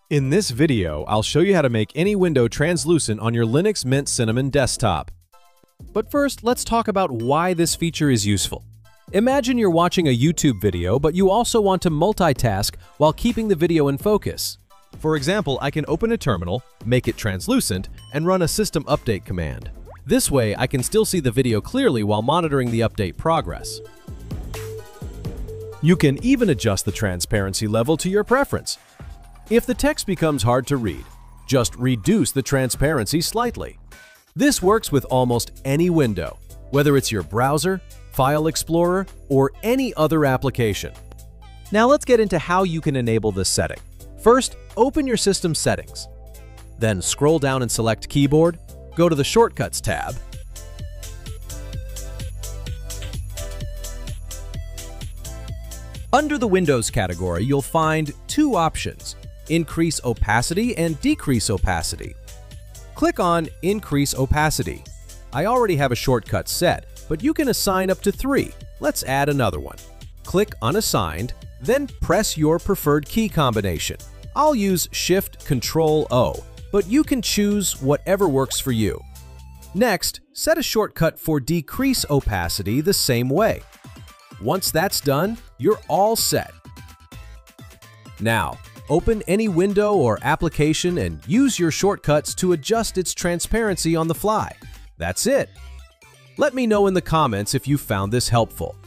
In this video, I'll show you how to make any window translucent on your Linux Mint Cinnamon desktop. But first, let's talk about why this feature is useful. Imagine you're watching a YouTube video, but you also want to multitask while keeping the video in focus. For example, I can open a terminal, make it translucent, and run a system update command. This way, I can still see the video clearly while monitoring the update progress. You can even adjust the transparency level to your preference. If the text becomes hard to read, just reduce the transparency slightly. This works with almost any window, whether it's your browser, File Explorer, or any other application. Now let's get into how you can enable this setting. First, open your system settings. Then scroll down and select Keyboard, go to the Shortcuts tab, under the Windows category, you'll find two options: Increase opacity and decrease opacity. Click on Increase opacity. I already have a shortcut set, but you can assign up to 3. Let's add another one. Click Unassigned, then press your preferred key combination. I'll use Shift-Control-O, but you can choose whatever works for you. Next, set a shortcut for decrease opacity the same way. Once that's done, you're all set. Now, open any window or application and use your shortcuts to adjust its transparency on the fly. That's it. Let me know in the comments if you found this helpful.